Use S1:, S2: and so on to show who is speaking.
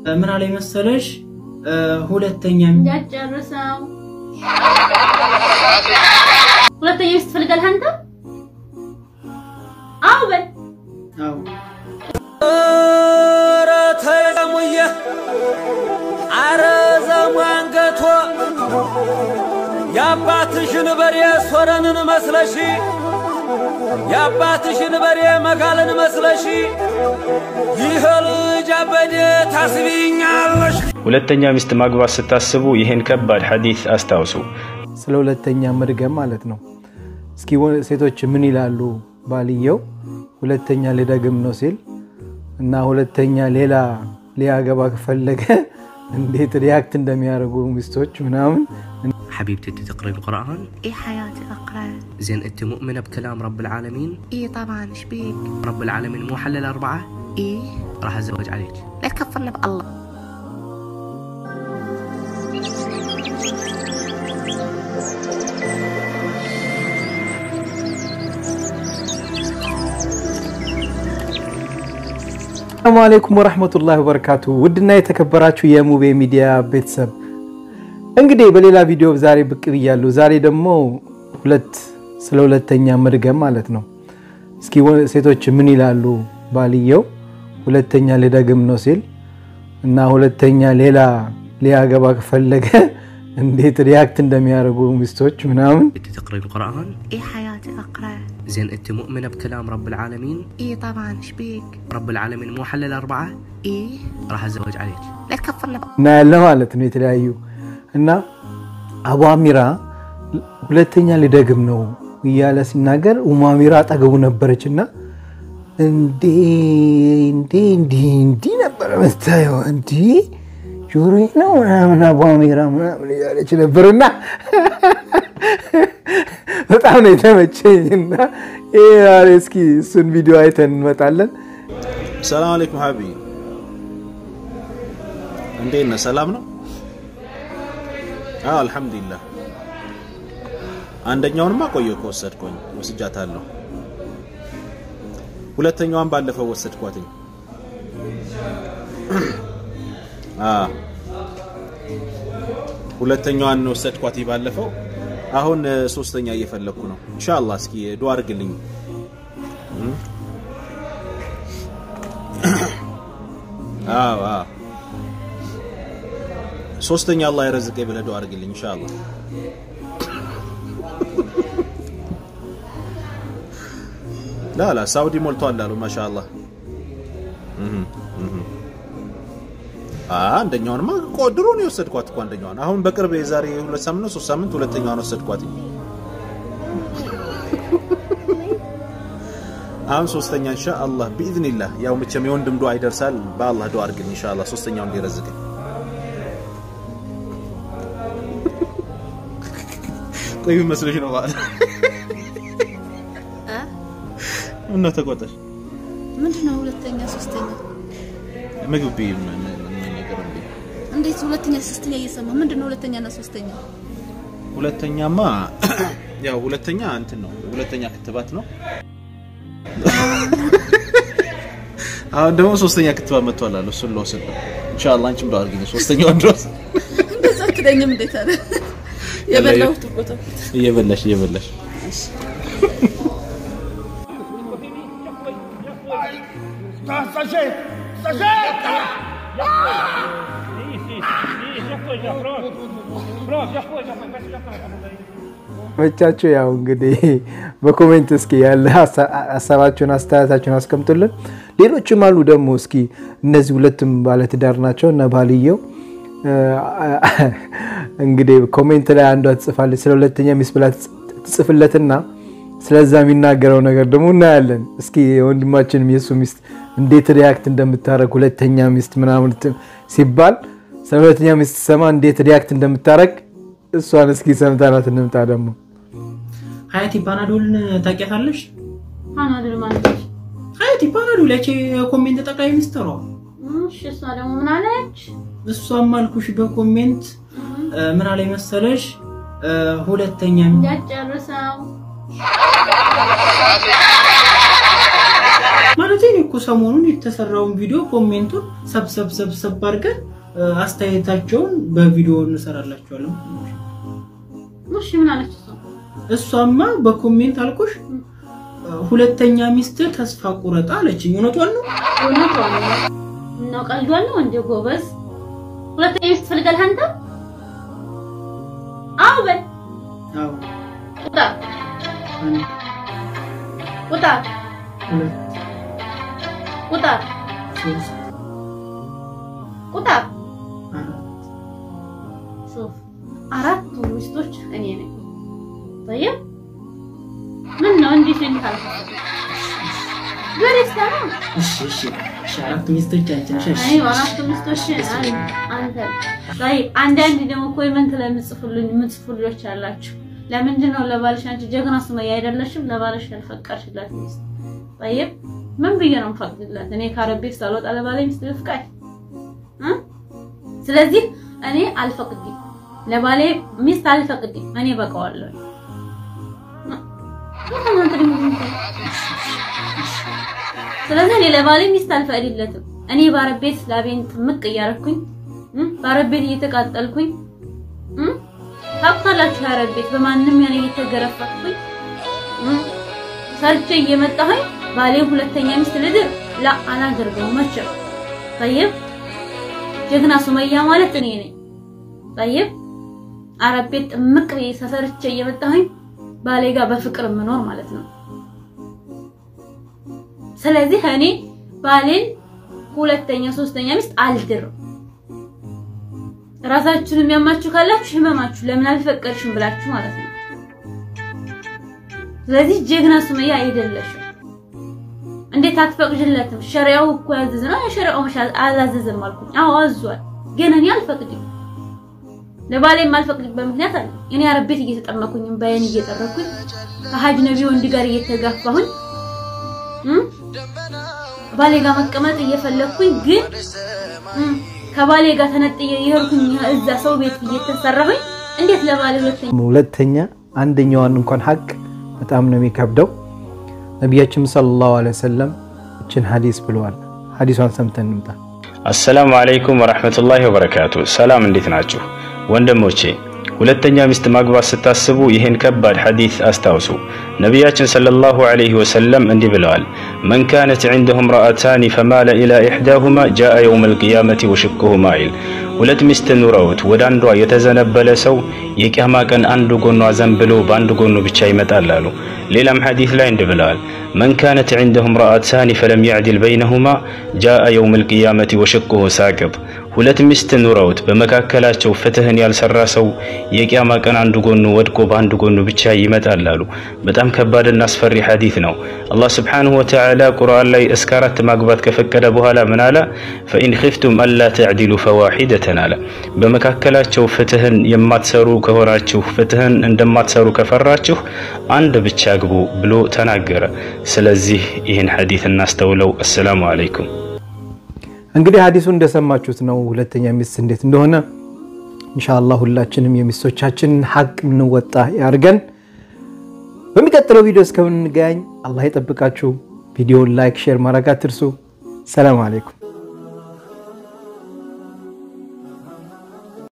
S1: ምን አለ መሰለሽ ሁለተኛ
S2: ያጨርሰው ሁለተኛ ሚስት ፈልጋለህ አንተ አው በል አው
S3: ተረተሙየ አረዘሙ አንገቶ ያባትሽን በሬ ሶረንን መስለሺ ያባትሽን በሬ መጋለን መስለሺ ይሄል ጃበደ ታስቢኛለሽ
S4: ሁለተኛ ሚስት ማግባት ስታስቡ ይሄን ከባድ ሐዲስ አስታውሱ
S5: ስለ ሁለተኛ መድገም ማለት ነው እስኪ ሴቶች ምን ይላሉ ባልየው ሁለተኛ ለዳግም ነው ሲል እና ሁለተኛ ሌላ ሊያገባ ከፈለገ እንዴት ሪያክት እንደሚያደርጉ ሚስቶች ምናምን
S6: حبيبتي انت تقرأ القرآن؟ ايه حياتي اقرأ. زين انت مؤمنة بكلام رب العالمين؟ ايه طبعا ايش بيك؟ رب العالمين مو حلل 4؟ ايه راح اتزوج عليك. لا تكفرنا بالله.
S5: السلام عليكم ورحمة الله وبركاته. ودنا يتكبراتشو يا موبي ميديا بيتسب. እንግዲህ በሌላ ቪዲዮ ዛሬ ብቅ ብያለሁ ዛሬ ደግሞ ስለ ሁለተኛ መድገም ማለት ነው እስኪ ሴቶች ምን ይላሉ ባልየው ሁለተኛ ለዳግም ነው ሲል እና ሁለተኛ ሌላ ሊያገባ ከፈለገ እንዴት ሪያክት እንደሚያደርጉ ሚስቶች ምናምን
S6: انت تقرأ القرآن؟ ايه حياتي اقرأ. زين انت مؤمنة بكلام رب العالمين؟ ايه طبعا ايش بيك؟ رب العالمين مو حلل 4؟ ايه راح اتزوج عليك. لا تكفرنا
S5: لا ማለት ነው የተለያዩ እና አቡ አሚራ ሁለተኛ ለዳግም ነው ይያለ ሲናገር ኡማሚራ አጠገቡ ነበረችና እንዴ ነበር መስታየው እንዴ ጆሮዬ ነው ምናምን አቡ አሚራ ምናምን ያለች ነበርና በጣም ነው የተመቸኝና እስኪ እሱን ቪዲዮ አይተን እንመጣለን
S7: ሰላም አለይኩም ሀቢ እንዴት ነህ ሰላም ነው አልহামዱሊላህ አንደኛውንማ ቆየው ወሰድኩኝ ወስጃታለሁ ሁለተኛዋን ባለፈው ወሰድኳትኝ ሁለተኛዋን ወሰድኳት ባለፈው አሁን ሶስተኛ እየፈለኩ ነው ኢንሻአላህ እስኪ ዱአ አድርግልኝ ሶስተኛ አላህ ይረዝቀኝ ብለ ዱአ አድርግልኝ ኢንሻአላህ لا ሳውዲ ሞልቷል አሉ ማሻአላህ አንደኛውንማ ቆድሮ ነው ወሰድኳት እኮ አንደኛውን አሁን በቅርብ የዛሬ 2 ሳምንት 3 ሳምንት ሁለተኛውን ወሰድኳት አሁን ሶስተኛ ኢንሻአላህ باذنillah ያው መቼም የወንድም ዱአ ይደርሳል በአላህ ዱአ አድርግልኝ ኢንሻአላህ ሶስተኛውን እንዲረዝቀኝ ቆይ መስለሽ ነው ማለት እና ተቆጣሽ
S2: ምንድነው ሁለተኛ ሶስተኛ
S7: ምግብ ምን ነገር
S2: እንዴት ሁለተኛ ሶስተኛ እየሰማ ምንድነው ሁለተኛና ሶስተኛ
S7: ሁለተኛማ ያው ሁለተኛ እንትን ነው ሁለተኛ ክትባት ነው አሁን ደግሞ ሶስተኛ ክትባት መጥቷል አለ እሱን ለወሰድ ኢንሻአላህ አንቺም ዱአ አድርጊኝ ሶስተኛውን ድረስ
S2: እንደዛ ትደኝም እንዴት አለ የበላው ተቆጣ
S7: እየበላሽ
S5: ወጫቸው ያው እንግዲህ በኮሜንት እስኪ ያለ ሐሳባችሁን አስተያየታችሁን አስቀምጡልን ሌሎችም አሉ ደግሞ እስኪ እነዚህ ሁለቱም ባለ ትዳር ናቸውና ባልየው እንግዲህ ኮሜንት ላይ አንዷ ጽፋለች ስለ ሁለተኛ ሚስት ብላ ጽፍለትና ስለዛ የሚናገረው ነገር ደግሞ እናያለን እስኪ ወንድማችን የሱ ሚስት እንዴት ሪያክት እንደምታረግ ሁለተኛ ሚስት ምናምን ሲባል ስለ ሁለተኛ ሚስት ሰማ እንዴት ሪያክት እንደምታረግ እሷን እስኪ ሰምታናት እንምጣ ደግሞ
S1: ሀያቲ ፓናዶልን ታውቂያታለሽ
S2: ፓናዶል ማለት
S1: ሀያቲ ፓናዶል እቺ ኮሜንት ጠቅላይ ሚኒስትሯ
S2: እሺ እሷ ደግሞ ምን አለች
S1: እሷም አልኩሽ በኮሜንት ምን አለ መሰለሽ ሁለተኛ
S2: ያጨርሰው
S1: ማለት ነው እኮ ሰሞኑን የተሰራውን ቪዲዮ ኮሜንቱን ሰብሰብ አድርገን አስተያየታቸውን በቪዲዮ እንሰራላችኋለን
S2: እሺ ምን አለች
S1: እሷማ በኮሜንት አልኩሽ ሁለተኛ ሚስት ተስፋ ቁረጣ አለችኝ እውነቷን ነው
S2: ነው ቀልዷል ነው እንደ ጎበዝ ሁለተኛ ሚስት ፈልጋለህ አንተ አው ቁጣ شوف አራት ሚስቶች እኔ ነኝ طيب ምን ነው እንዴ እንዴ ገሪስታና
S1: እሺ አራት ሚስቶች አንቺ
S2: አይ አራት ሚስቶች አንተ طيب አንዳንድ ደግሞ ኮሜንት ላይ ምጽፉልኝ አላችሁ ለምንድን ነው ለባልሽ አንቺ ጀግና ሱመያ አይደለሽም ለባልሽ ያልፈቀርሽላት ሚስት طيب ምን ቢገርም ፈቅድላት እኔ ካረቤት ሳልወጣ ለባሌ ሚስት ልፍቃይ ስለዚህ እኔ አልፈቅድም ለባሌ ሚስት አልፈቅድም እኔ በቃዋለሁ ስለዚህ እኔ ለባሌ ሚስት አልፈቅድለትም እኔ ባረቤት ላቤን ጥምቅ እያረኩኝ ባረቤት እየተቃጠልኩኝ ታውቃላችሁ ያረቤት በማንንም ያኔ እየተገረፈኩኝ ሰርቼ እየመጣሁኝ ባሌ ሁለተኛ ሚስት ልድር ላ አላደርገውም መቼም طيب ጀግና ሱመያ ማለት እኔ ነኝ طيب አረቤት ጥምቅ ሰርቼ እየመጣሁኝ ባሌ ጋር በፍቅር መኖር ማለት ነው ስለዚህ እኔ ባሌን ሁለተኛ ሶስተኛ ሚስት አልድርም ራሳችሁን የሚያማችሁ ካላችሁ ህመማችሁ ለምን አልፈቀድሽም ብላችሁ ማለት ነው ስለዚህ ጀግና ሱመያ አይደለሽም እንዴት አትፈቅጂለትም ሸሪዓው እኮ ያዘዘና ሸሪዓው መሻል አላዘዘም አልኩኝ አዎ አዟል ግን እኔ አልፈቅድም ለባሌ ማልፈቅድበት ምክንያት አለ እኔ አረቤት እየተጠመኩኝ ባይን እየጠረኩኝ ከሐጅ ነብዩ እንዲ ጋር እየተጋፋሁኝ ባሌ ጋር መቀመጥ እየፈለኩኝ ግን ከባሌ ጋር ተነጥዬ ይሄርኩኝ እዛ ሰው ቤት እየተሰራሁኝ እንዴት ለባሌ ሁለተኛ
S5: አንደኛውን እንኳን ሐቅ በጣም ነው የሚከብደው ነብያችን ሰለላሁ ዐለይሂ ወሰለም እችን ሐዲስ ብለዋል ሐዲሷን ሰምተን እንምጣ
S4: አሰላሙ አለይኩም ወራህመቱላሂ ወበረካቱ ሰላም እንዴት ናችሁ ወንድሞቼ ሁለተኛ ሚስት ማግባት ስታስቡ ይሄን ከባድ ሐዲስ አስታውሱ ነብያችን ሰለላሁ ዐለይሂ ወሰለም እንዲህ ብለዋል من كانت عنده امرأتان فمال إلى إحداهما جاء يوم القيامة وشقه مائل ሁለት ሚስት ኑረውት ወደ አንዷ የተዘነበለ ሰው የቂያማ ቀን አንዱ ጎኗ ዘንብሎ በአንዱ ጎኑ ብቻ ይመጣል አሉ ሌላም ሐዲስ ላይ እንዲህ ብለዋል من كانت عنده امرأتان فلم يعدل بينهما جاء يوم القيامة وشقه ساقط ሁለት ሚስት ኑረውት በመካከላቸው ፍትህን ያልሰራ ሰው የቂያማ ቀን አንዱ ጎኑ ወድቆ በአንዱ ጎኑ ብቻ ይመጣል አሉ በጣም ከባድና አስፈሪ ሐዲስ ነው አላህ Subhanahu Wa Ta'ala ቁርአን ላይ እስከ 4 ማግባት ከፈቀደ በኋላ ምን አለ فإن خفتم ألا تعدلوا فواحدة አለ በመካከላቸው ፍትህን የማትሰሩ ከሆናችሁ ፍትህን እንደማትሰሩ ከፈራችሁ አንድ ብቻ ግቡ ብሎ ተናገረ ስለዚህ ይሄን ሐዲስ እናስተውለው አሰላሙ አለይኩም
S5: እንግዲህ ሐዲሱ እንደሰማችሁት ነው ሁለተኛ ሚስት እንዴት እንደሆነ ኢንሻአላህ ሁላችንም የሚስቶቻችንን ሐቅ እንወጣ ያርገን በሚቀጥለው ቪዲዮ እስከምንገናኝ አላህ ይጠብቃችሁ ቪዲዮውን ላይክ ሼር ማድረግ አትርሱ ሰላም አለይኩም